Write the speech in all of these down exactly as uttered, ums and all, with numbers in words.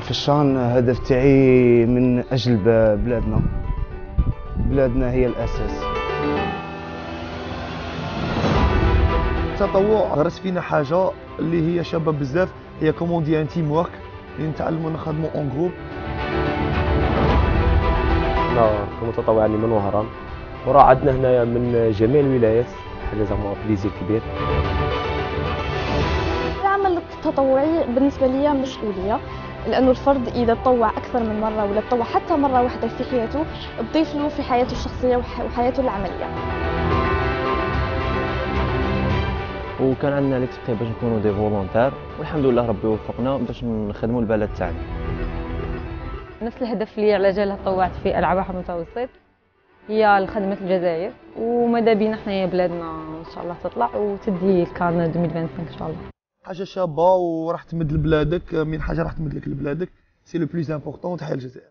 في الشان هدف تاعي من أجل بلادنا. بلادنا هي الأساس. التطوع غرس فينا حاجة اللي هي شابة بزاف، هي كومون دي ان تيم ورك، اللي نتعلموا نخدموا اون جروب. حنا كمتطوعين من وهران وراه عندنا هنايا من جميع الولايات، حاجة زعما بليزير كبير. العمل التطوعي بالنسبة لي مسؤولية، لأنه الفرد إذا تطوع أكثر من مرة ولا تطوع حتى مرة واحدة في حياته بضيف له في حياته الشخصية وحياته العملية. وكان عندنا ليكسبري باش نكونوا دي فولونتير، والحمد لله ربي وفقنا باش نخدموا البلد تاعنا. نفس الهدف اللي على جاله طوعت في ألعاب البحر المتوسط هي خدمة الجزائر، وماذا بينا حنايا بلادنا ان شاء الله تطلع وتدي الكان ألفين وخمسة وعشرين ان شاء الله. حاجة شابة وراح تمد لبلادك، من حاجة راح تمد لك لبلادك، سي لو بلوز امبورطون. تحيا الجزائر.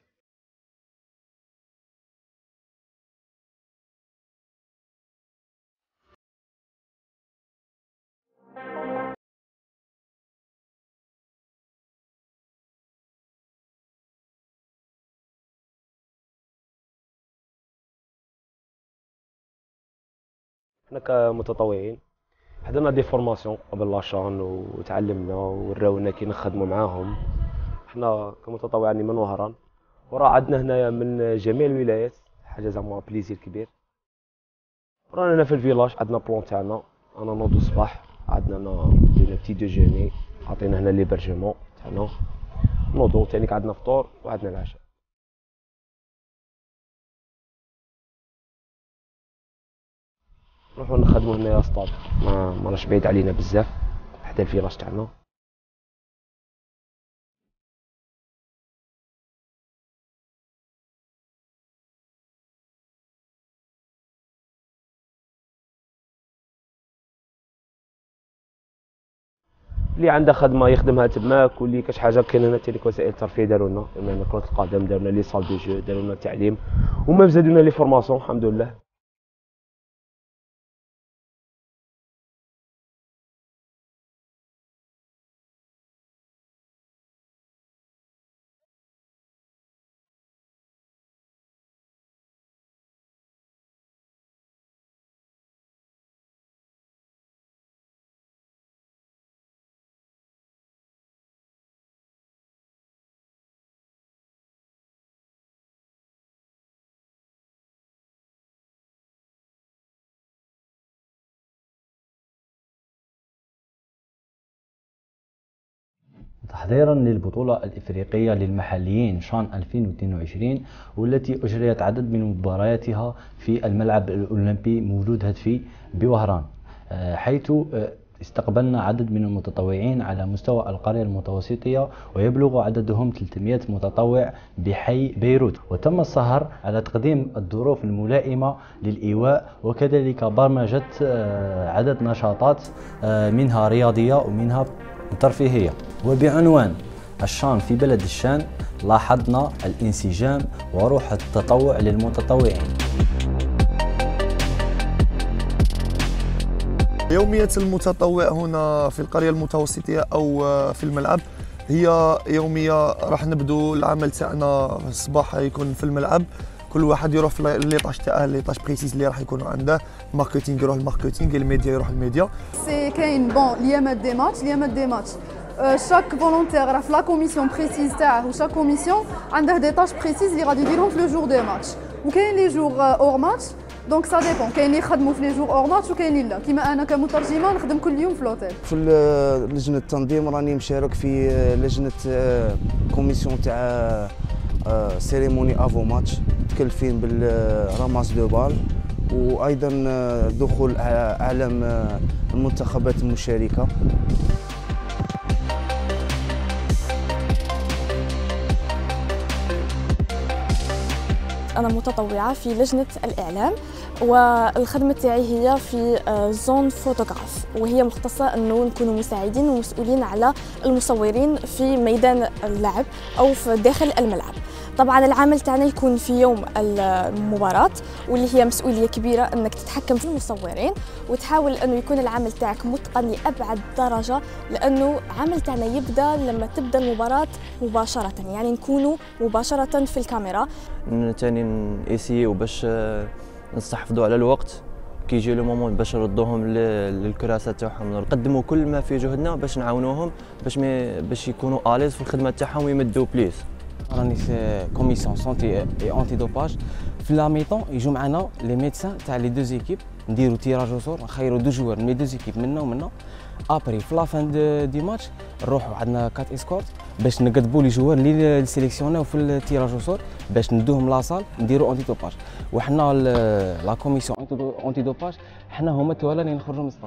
حنا كمتطوعين حضرنا دي فورماسيون قبل لاشان وتعلمنا وراونا كي نخدموا معاهم. حنا كمتطوعين من وهران وراه عندنا هنايا من جميع الولايات، حاجه زعما بليزير كبير. رانا هنا في الفيلاج عندنا بلون تاعنا، انا نوضو الصباح عندنا دينا بتي دوجيني، عطينا هنا ليبرجمون تاعنا، نوضو تانيك عندنا فطور وعندنا العشاء. نروحو نخدمو هنايا سطاد، ما ماراش بعيد علينا بزاف، حتى الفيلاج تاعنا. اللي عنده خدمه يخدمها تماك، واللي كاش حاجه كاين هنا تانيك وسائل الترفيه داروا لنا، يعني كرة القدم داروا لنا لي صال دو جو، داروا لنا التعليم، وما زادوا لنا لي فورماسيون الحمد لله. تحضيرا للبطولة الإفريقية للمحليين شان ألفين واثنين وعشرين، والتي أجريت عدد من مبارياتها في الملعب الأولمبي مولود هدفي بوهران، حيث استقبلنا عدد من المتطوعين على مستوى القرية المتوسطية، ويبلغ عددهم ثلاثمئة متطوع بحي بيروت. وتم السهر على تقديم الظروف الملائمة للإيواء، وكذلك برمجة عدد نشاطات منها رياضية ومنها ترفيهية. وبعنوان الشان في بلد الشان لاحظنا الانسجام وروح التطوع للمتطوعين. يومية المتطوع هنا في القرية المتوسطية أو في الملعب هي يومية راح نبدو العمل تاعنا الصباح يكون في الملعب، كل واحد يروح في ليطاج تاعه، ليطاج بريسيز اللي راح يكون عنده، الماركتينغ يروح الماركتينغ، الميديا يروح الميديا. سي كاين بون اليامات دي ماتش، اليامات دي ماتش شاك فولونتير راه في لا كوميسيون بريسيز تاعه، وشاك كوميسيون عنده دي تاش بريسيز اللي غادي يديرهم في لو جور دو ماتش، وكاين لي جور اور ماتش، دونك سا ديبون، كاين اللي يخدموا في لي جور اور ماتش وكاين لا، كيما انا كمترجمه نخدم كل يوم في لوتيل. في لجنة التنظيم راني مشارك في لجنة كوميسيون تاع سيريموني افو ماتش، متكلفين بالراماس دو بال، وايضا دخول اعلام المنتخبات المشاركه. أنا متطوعة في لجنة الإعلام، والخدمة تاعي هي في زون فوتوغراف، وهي مختصة أنه نكون مساعدين ومسؤولين على المصورين في ميدان اللعب أو في داخل الملعب. طبعا العمل تاعنا يكون في يوم المباراة، واللي هي مسؤولية كبيرة انك تتحكم في المصورين وتحاول انه يكون العمل تاعك متقن لأبعد درجة، لانه العمل تاعنا يبدا لما تبدا المباراة مباشرة، يعني نكونوا مباشرة في الكاميرا. ثاني نسيو باش نستحفظوا على الوقت كي يجي لو مومون باش نردوهم للكراسه تاعهم، نقدموا كل ما في جهدنا باش نعاونوهم باش باش يكونوا اليز في الخدمه تاعهم ويمدوا بليس. راني في كوميسيون سونتي اي انتي دوباج. في لا ميطون يجوا معنا لي ميدسان تاع لي دو زيكيب، نديرو تيراج وصور، نخيروا دو جوار من لي دو زيكيب منا ومنا. ابري في لافان دي ماتش نروحوا عندنا كات اسكورت باش نقدبوا لي جوار اللي سيليكسيوناو في التيراج وصور باش ندوهم لاصال نديروا اونتي دوباج. وحنا لا كوميسيون اونتي دوباج حنا هما التوالى اللي نخرجوا من السطاد.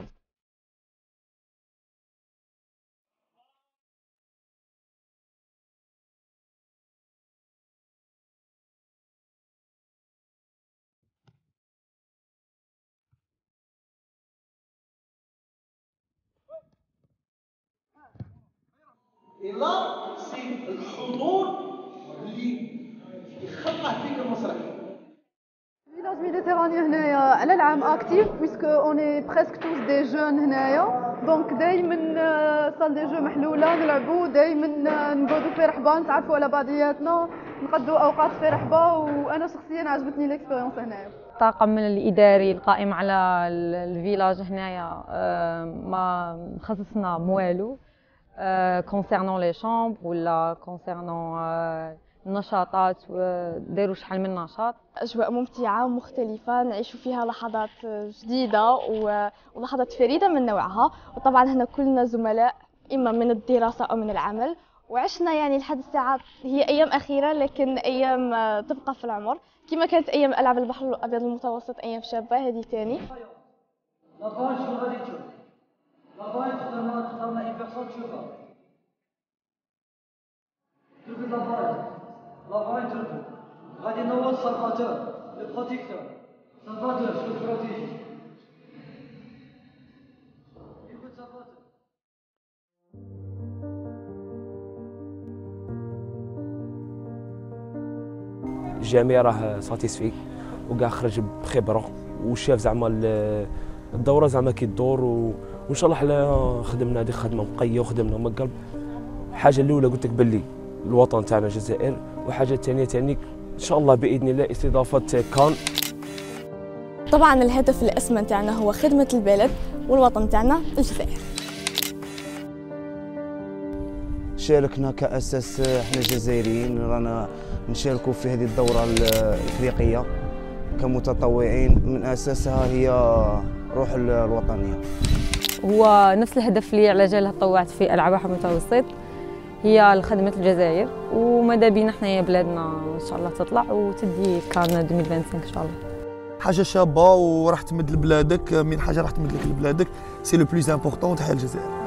إلا سي الحضور اللي يخلق فيك المسرح. الفيلاج ميديتيراني هنايا على العام اكتيف بويسكو اوني بريسك توس دي جون هنايا، دونك دائما صال دي جو محلوله نلعبوا، دائما نقعدوا في رحبه نتعرفوا على بعضياتنا، نقضوا اوقات في رحبه، وانا شخصيا عجبتني ليكسبيريونس هنايا. الطاقم الاداري القائم على الفيلاج هنايا ما خصصنا موالو كونسيرنون لي شامبر ولا كونسيرنون النشاطات، داروا شحال من نشاط. أجواء ممتعة ومختلفة نعيش فيها لحظات جديدة ولحظات فريدة من نوعها، وطبعا هنا كلنا زملاء إما من الدراسة أو من العمل، وعشنا يعني لحد الساعة هي أيام أخيرة لكن أيام تبقى في العمر كما كانت أيام ألعاب البحر الأبيض المتوسط أيام شابة. هذه تاني لافاي شنو غادي تشوف؟ لافاي تقدر تختار اي بيرسون تشوفها. تركز لافاي لافاي تركز غادي نوض سالفاتور لو بروتيكتور سالفاتور شنو بروتيجي يكون سالفاتور. الجميع راه ساتيسفي وكاع خرج بخبره وشاف زعما الدوره زعما كي تدور، وان شاء الله حنا خدمنا هذه خدمه نقيه وخدمنا من القلب. الحاجه الاولى قلت لك باللي الوطن تاعنا الجزائر، والحاجه الثانيه ثاني ان شاء الله باذن الله استضافه كان. طبعا الهدف الاسمى تاعنا هو خدمه البلد والوطن تاعنا الجزائر. شاركنا كأساس احنا جزائريين رانا نشاركوا في هذه الدورة الإفريقية كمتطوعين، من أساسها هي روح الوطنية. هو نفس الهدف اللي على جاله تطوعت في ألعاب البحر المتوسط، هي خدمة الجزائر، وماذا بينا حنايا بلادنا إن شاء الله تطلع وتدي كان ألفين وخمسة وعشرين إن شاء الله. حاجة شابة وراح تمد لبلادك، من حاجة راح تمد لك لبلادك سي لو بلوز امبورطون. تحيا الجزائر.